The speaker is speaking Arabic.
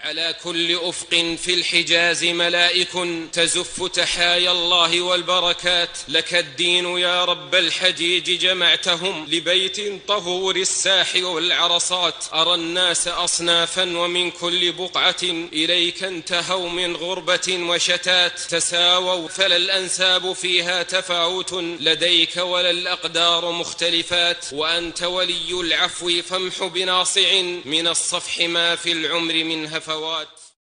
على كل أفق في الحجاز ملائك تزف تحايا الله والبركات. لك الدين يا رب الحجيج جمعتهم لبيت طهور الساح والعرصات. أرى الناس أصنافا ومن كل بقعة إليك انتهوا من غربة وشتات. تساووا فلا الأنساب فيها تفاوت لديك ولا الأقدار مختلفات. وأنت ولي العفو فامح بناصع من الصفح ما في العمر من هفوات.